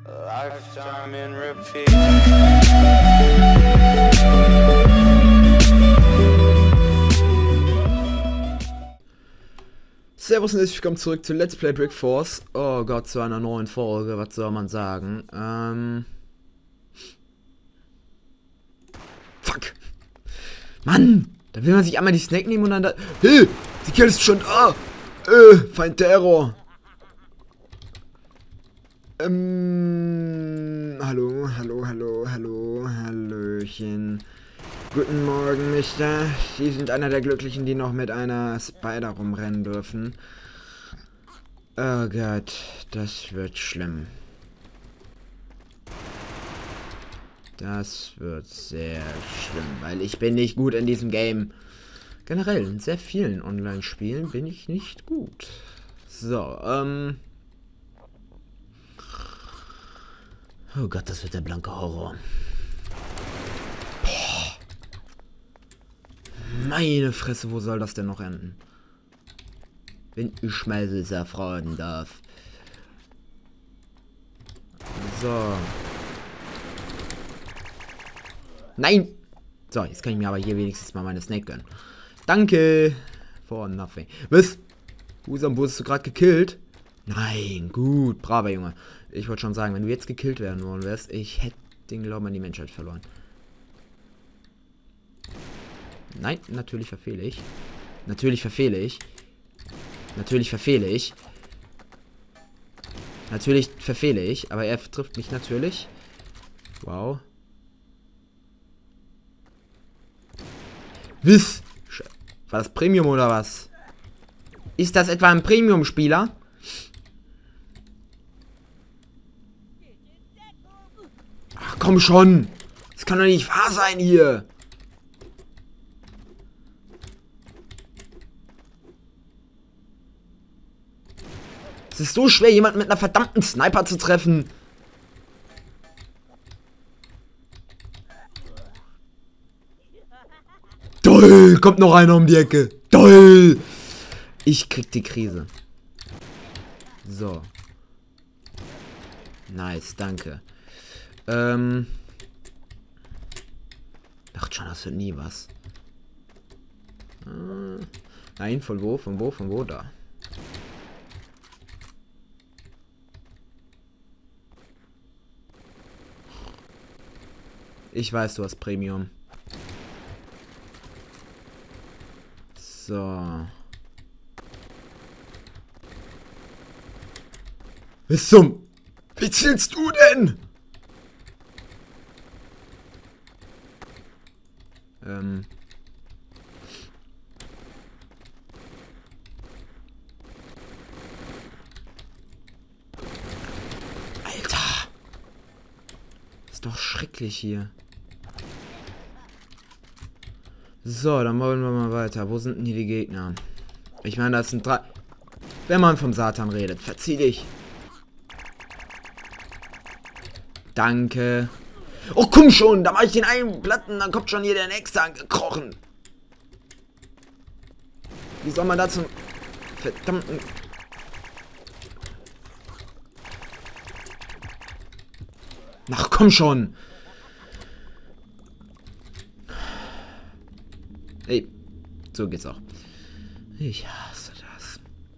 Lifetime in repeat. Servus und herzlich willkommen zurück zu Let's Play Brick Force. Oh Gott, zu einer neuen Folge, was soll man sagen? Fuck! Mann! Da will man sich einmal die Snake nehmen und dann da... Hey! Die Kill ist schon da! Feind Terror! Hallo, hallöchen. Guten Morgen, Mister. Sie sind einer der Glücklichen, die noch mit einer Spider rumrennen dürfen. Oh Gott, das wird schlimm. Das wird sehr schlimm, weil ich bin nicht gut in diesem Game. Generell, in sehr vielen Online-Spielen bin ich nicht gut. So, oh Gott, das wird der blanke Horror. Boah. Meine Fresse, wo soll das denn noch enden? Wenn ich mal so erfragen darf. So. Nein! So, jetzt kann ich mir aber hier wenigstens mal meine Snake gönnen. Danke! For nothing. Was? Husam, wurdest du gerade gekillt? Nein, gut, braver Junge. Ich wollte schon sagen, wenn du jetzt gekillt werden wollen wärst, ich hätte den Glauben an die Menschheit verloren. Nein, natürlich verfehle ich. Natürlich verfehle ich. Natürlich verfehle ich. Natürlich verfehle ich, aber er trifft mich natürlich. Wow. Was? War das Premium oder was? Ist das etwa ein Premium-Spieler? Ach, komm schon. Das kann doch nicht wahr sein hier. Es ist so schwer, jemanden mit einer verdammten Sniper zu treffen. Toll, kommt noch einer um die Ecke. Toll. Ich krieg die Krise. So. Nice, danke. Dachte schon, das wird nie was. Nein, von wo, von wo, von wo, da. Ich weiß, du hast Premium. So. Bis zum... Wie zielst du denn? Alter. Ist doch schrecklich hier. So, dann wollen wir mal weiter. Wo sind denn hier die Gegner? Ich meine, das sind 3... Wenn man vom Satan redet, verzieh dich. Danke. Oh, komm schon, da mache ich den einen Platten, dann kommt schon hier der nächste angekrochen. Wie soll man da zum verdammten... Ach, komm schon. Ey, so geht's auch. Ich hasse das.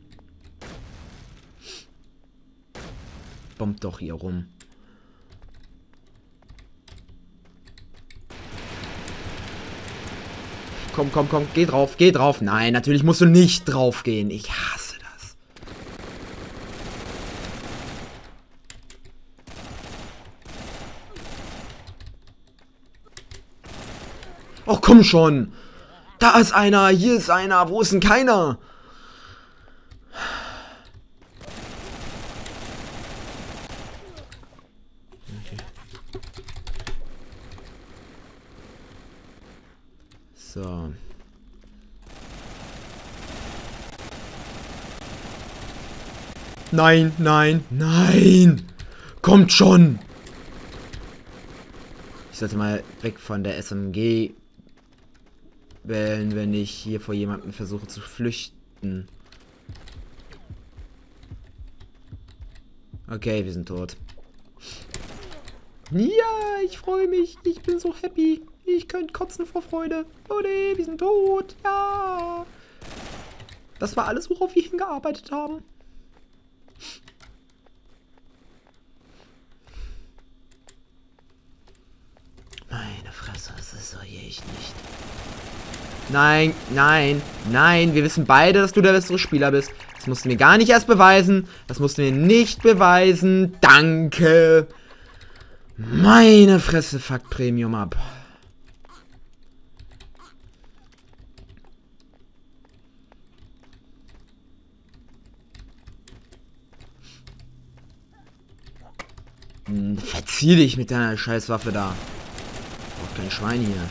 Bombt doch hier rum. Komm, komm, komm, geh drauf, geh drauf. Nein, natürlich musst du nicht drauf gehen. Ich hasse das. Oh, komm schon. Da ist einer, hier ist einer. Wo ist denn keiner? Okay. So. Nein, nein, nein. Kommt schon. Ich sollte mal weg von der SMG wählen, wenn ich hier vor jemandem versuche zu flüchten. Okay, wir sind tot. Ja, ich freue mich. Ich bin so happy. Ich könnte kotzen vor Freude. Oh nee, wir sind tot. Ja. Das war alles, worauf wir hingearbeitet haben. Meine Fresse, das ist doch hier echt nicht. Nein, nein, nein. Wir wissen beide, dass du der bessere Spieler bist. Das musst du mir gar nicht erst beweisen. Das musst du mir nicht beweisen. Danke. Meine Fresse, fuck Premium ab. Verzieh dich mit deiner Scheißwaffe da. Braucht kein Schwein hier.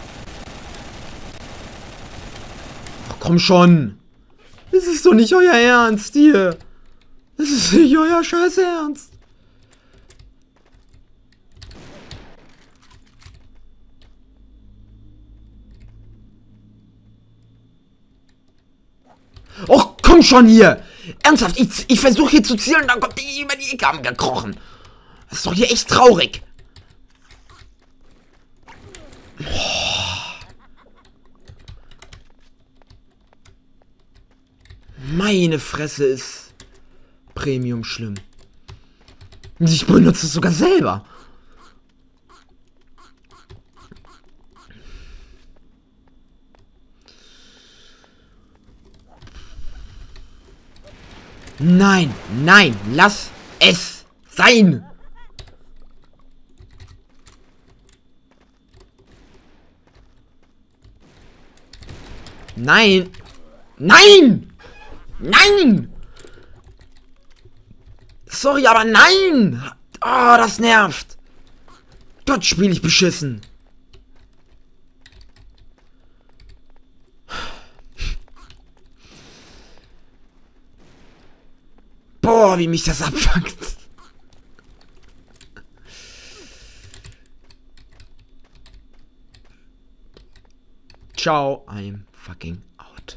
Ach, komm schon. Das ist doch nicht euer Ernst hier. Das ist nicht euer scheiß Ernst. Och, komm schon hier. Ernsthaft, ich versuche hier zu zielen und dann kommt die über die Ecke angekrochen. Das ist doch hier echt traurig. Meine Fresse ist Premium schlimm. Ich benutze es sogar selber. Nein, nein, lass es sein. Nein. Nein. Nein. Sorry, aber nein. Oh, das nervt. Gott, spiele ich beschissen. Boah, wie mich das abfuckt. Ciao, I'm fucking out.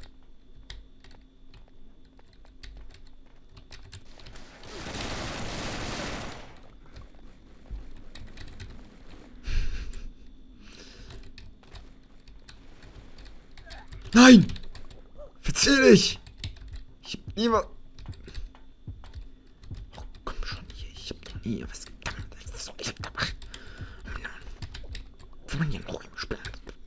Nein! Verzieh dich! Ich hab niemand. Oh, komm schon hier. Ich hab doch nie was getan. Das ist doch nicht gemacht. Wenn man hier noch im Spiel.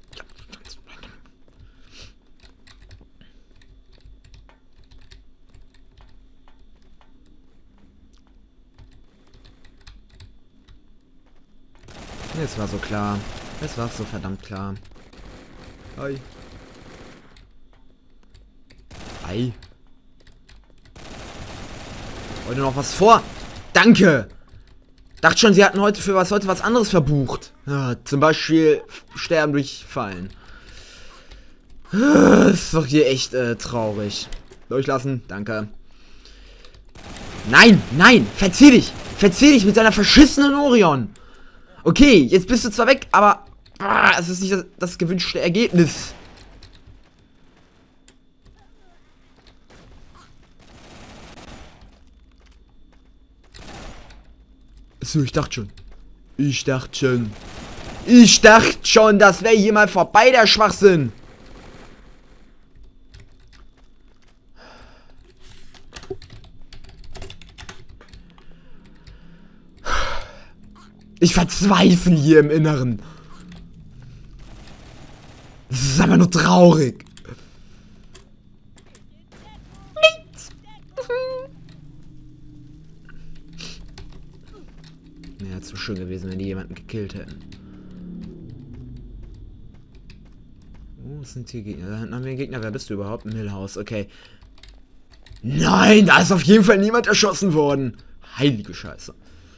Es war so klar. Es war so verdammt klar. Hi. Hi. Heute noch was vor? Danke! Dachte schon, sie hatten heute was anderes verbucht. Ja, zum Beispiel Sterben durch Fallen. Das ist doch hier echt traurig. Durchlassen, danke. Nein, nein, verzieh dich! Verzieh dich mit deiner verschissenen Orion! Okay, jetzt bist du zwar weg, aber es ist nicht das gewünschte Ergebnis. So, ich dachte schon, das wäre hier mal vorbei, der Schwachsinn. Ich verzweifle hier im Inneren. Das ist aber nur traurig. Ja, es wäre schön gewesen, wenn die jemanden gekillt hätten. Oh, was sind hier Gegner? Da hinten haben wir einen Gegner. Wer bist du überhaupt? Im Millhaus, okay. Nein, da ist auf jeden Fall niemand erschossen worden. Heilige Scheiße.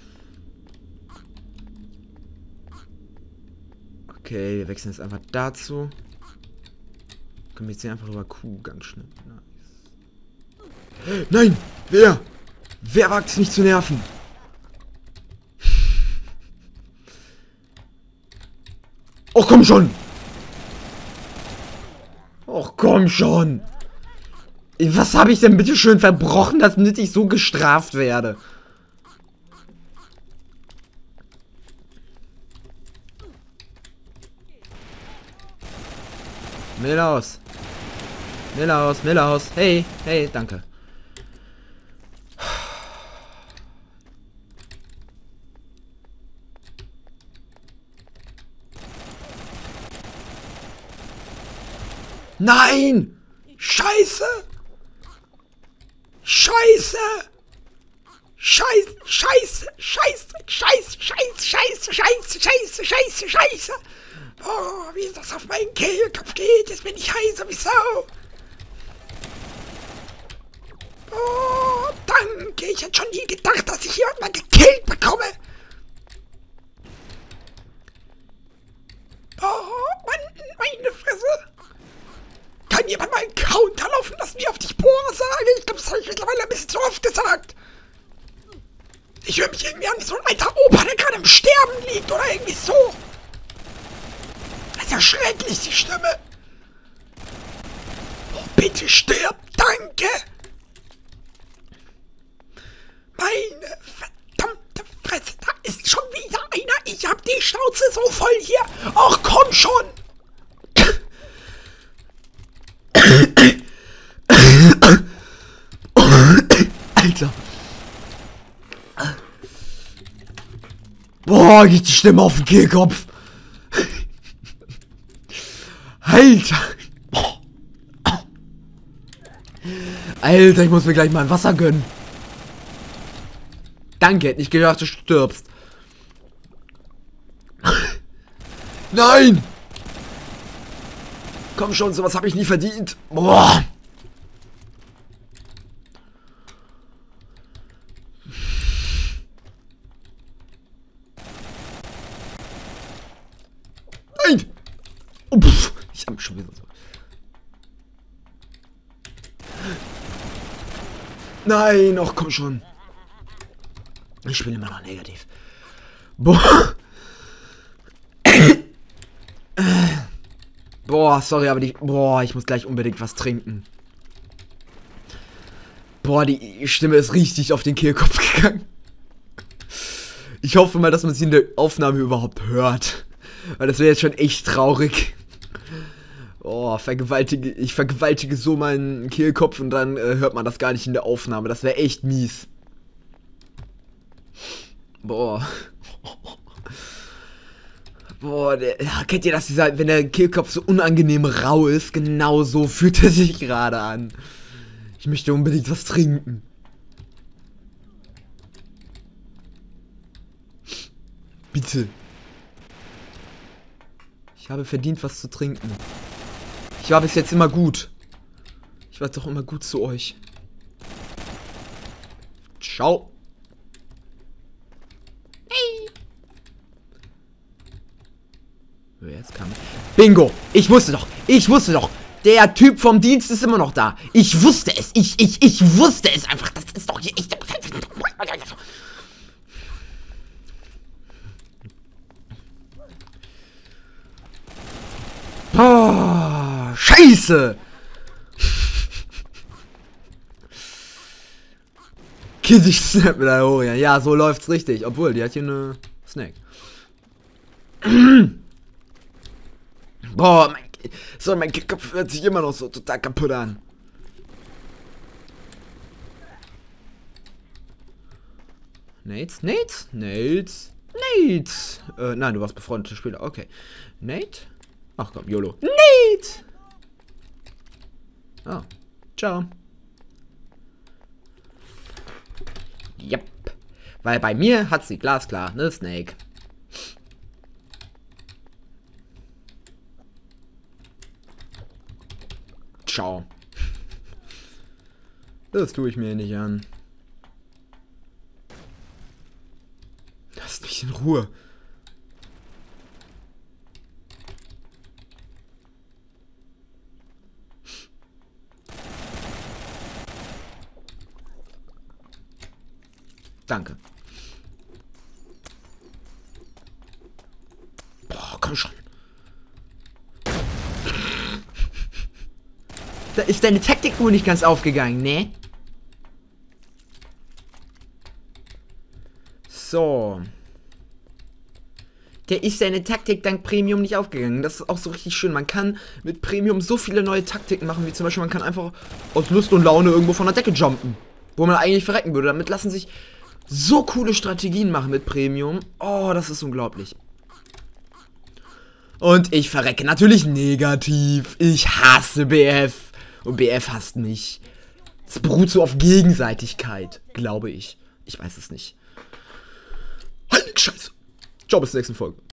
Okay, wir wechseln jetzt einfach dazu. Können wir jetzt hier einfach über Q ganz schnell. Nice. Nein! Wer? Wer wagt es mich zu nerven? Och, komm schon! Och, komm schon! Was habe ich denn bitte schön verbrochen, damit ich so gestraft werde? Millaus. Millaus, Millaus. Hey, hey, danke. Nein! Scheiße! Scheiße! Scheiße, Scheiße, Scheiße, Scheiße, Scheiße, Scheiße, Scheiße, Scheiße, Scheiße, Scheiße. Oh, wie das auf meinen Kehlkopf geht. Jetzt bin ich heiß wie Sau. Oh, danke. Ich hätte schon nie gedacht, dass ich jemand mal gekillt bekomme. Oh, Mann, meine Fresse. Kann jemand mal einen Counter laufen lassen, wie oft ich Bohrer sage? Ich glaube, das habe ich mittlerweile ein bisschen zu oft gesagt. Ich höre mich irgendwie an wie so ein alter Opa, der gerade im Sterben liegt oder irgendwie so. Das ist ja schrecklich, die Stimme. Oh, bitte stirb, danke. Meine verdammte Fresse, da ist schon wieder einer. Ich hab die Schnauze so voll hier. Ach, komm schon. Alter. Boah, geht die Stimme auf den Kehlkopf. Alter. Alter, ich muss mir gleich mal ein Wasser gönnen. Danke, hätte nicht gedacht, du stirbst. Nein! Komm schon, sowas habe ich nie verdient. Boah. Nein! Oh, ich hab mich schon wieder so. Nein, ach komm schon. Ich bin immer noch negativ. Boah. Boah, sorry, aber die... Boah, ich muss gleich unbedingt was trinken. Boah, die Stimme ist richtig auf den Kehlkopf gegangen. Ich hoffe mal, dass man sie in der Aufnahme überhaupt hört. Weil das wäre jetzt schon echt traurig. Oh, ich vergewaltige so meinen Kehlkopf und dann hört man das gar nicht in der Aufnahme. Das wäre echt mies. Boah. Boah, kennt ihr das, wenn der Kehlkopf so unangenehm rau ist? Genau so fühlt er sich gerade an. Ich möchte unbedingt was trinken. Bitte. Ich habe verdient, was zu trinken. Ich war bis jetzt immer gut. Ich war doch immer gut zu euch. Ciao. Jetzt kam... Bingo! Ich wusste doch! Ich wusste doch! Der Typ vom Dienst ist immer noch da! Ich wusste es! Ich wusste es einfach! Das ist doch hier echt... Oh, Scheiße! Kitty Snap mit der Orion. Ja, so läuft's richtig. Obwohl, die hat hier eine Snake. Boah, mein Kopf hört sich immer noch so total kaputt an. Nate? Nein, du warst befreundete Spieler. Okay. Nate? Ach komm, YOLO. Nate! Oh. Ciao. Yep. Weil bei mir hat sie glasklar eine Snake. Ciao. Das tue ich mir nicht an. Lass mich in Ruhe. Danke. Boah, komm schon. Da ist deine Taktik wohl nicht ganz aufgegangen, ne? So. der ist seine Taktik dank Premium nicht aufgegangen. Das ist auch so richtig schön. Man kann mit Premium so viele neue Taktiken machen, wie zum Beispiel man kann einfach aus Lust und Laune irgendwo von der Decke jumpen, wo man eigentlich verrecken würde. Damit lassen sich so coole Strategien machen mit Premium. Oh, das ist unglaublich. Und ich verrecke natürlich negativ. Ich hasse BF. Und BF hasst mich. Es beruht so auf Gegenseitigkeit, glaube ich. Ich weiß es nicht. Heilige Scheiße. Ciao, bis zur nächsten Folge.